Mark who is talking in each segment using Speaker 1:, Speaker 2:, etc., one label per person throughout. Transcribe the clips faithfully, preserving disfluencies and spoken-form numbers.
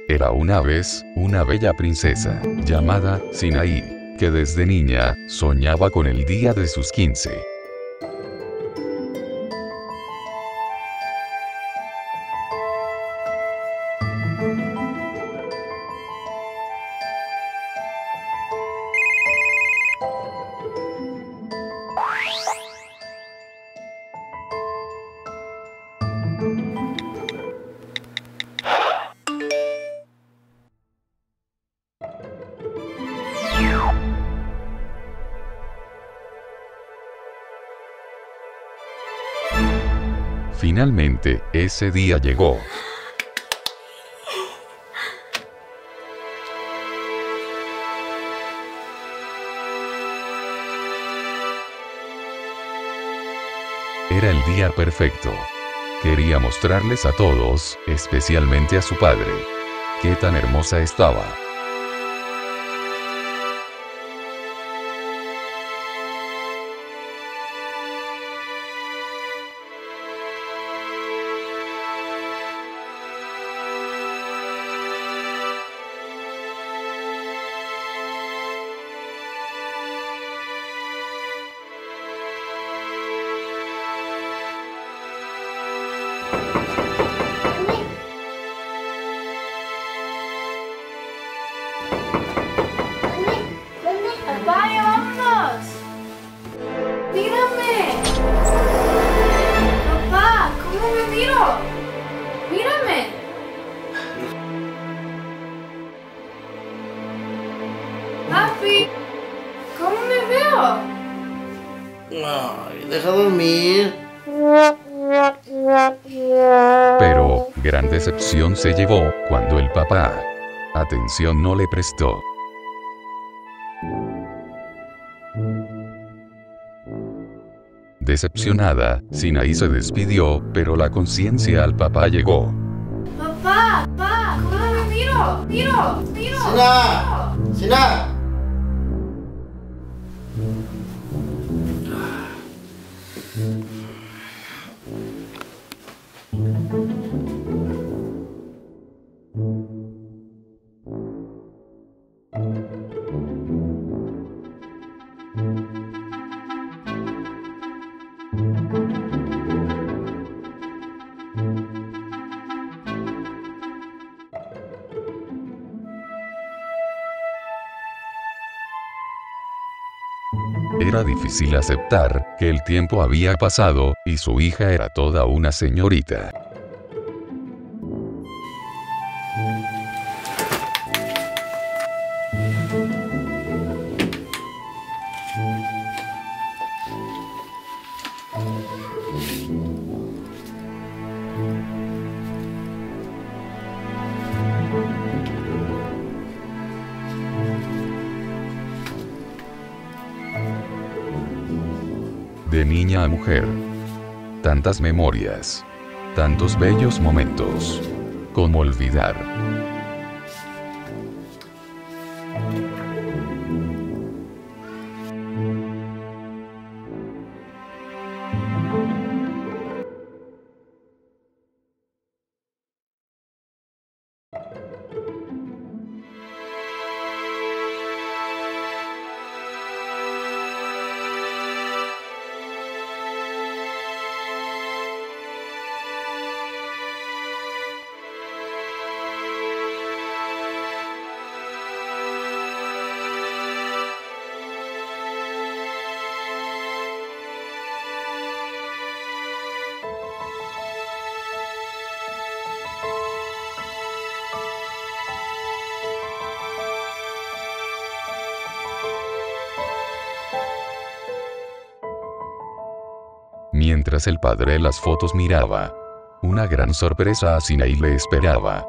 Speaker 1: Era una vez, una bella princesa, llamada Sinaí, que desde niña, soñaba con el día de sus quince. Finalmente, ese día llegó. Era el día perfecto. Quería mostrarles a todos, especialmente a su padre, qué tan hermosa estaba.
Speaker 2: ¡Papá, ya vámonos! ¡Mírame! Papá, ¿cómo me miro? ¡Mírame! Papi, ¿cómo me veo?
Speaker 3: Ay, deja dormir.
Speaker 1: Pero, gran decepción se llevó, cuando el papá atención no le prestó. Decepcionada, Sinaí se despidió, pero la conciencia al papá llegó.
Speaker 2: Papá, papá, ¿cómo me miro? Miro, miro.
Speaker 3: ¡Sina! ¡Sina!
Speaker 1: Era difícil aceptar que el tiempo había pasado, y su hija era toda una señorita. De niña a mujer. Tantas memorias. Tantos bellos momentos. ¿Cómo olvidar? Mientras el padre las fotos miraba, una gran sorpresa a Sinaí le esperaba.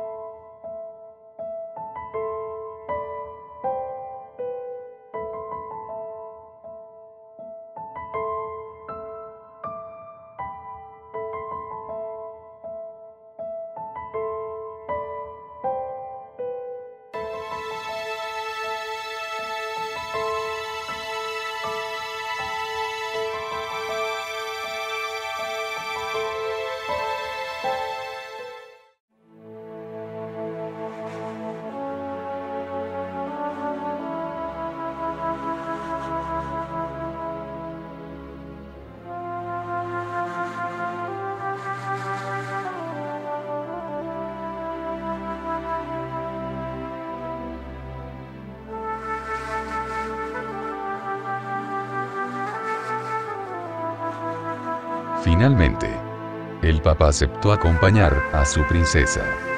Speaker 1: Finalmente, el papá aceptó acompañar a su princesa.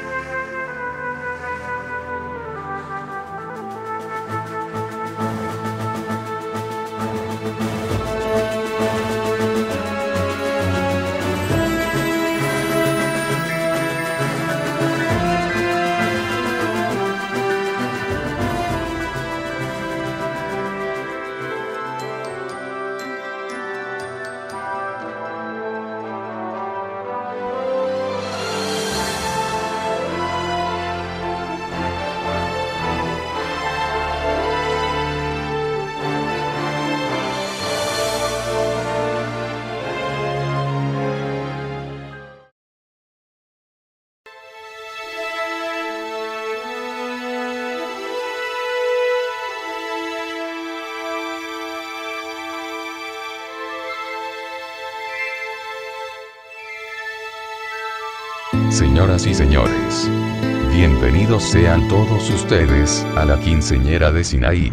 Speaker 1: Señoras y señores, bienvenidos sean todos ustedes a la quinceañera de Sinaí.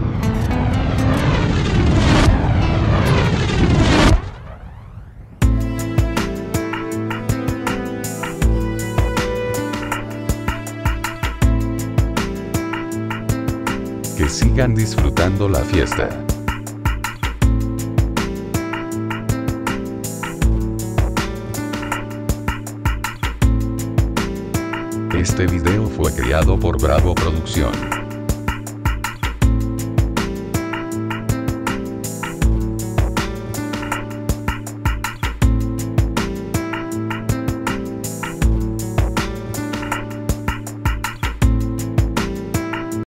Speaker 1: Que sigan disfrutando la fiesta. Este video fue creado por Bravo Producción.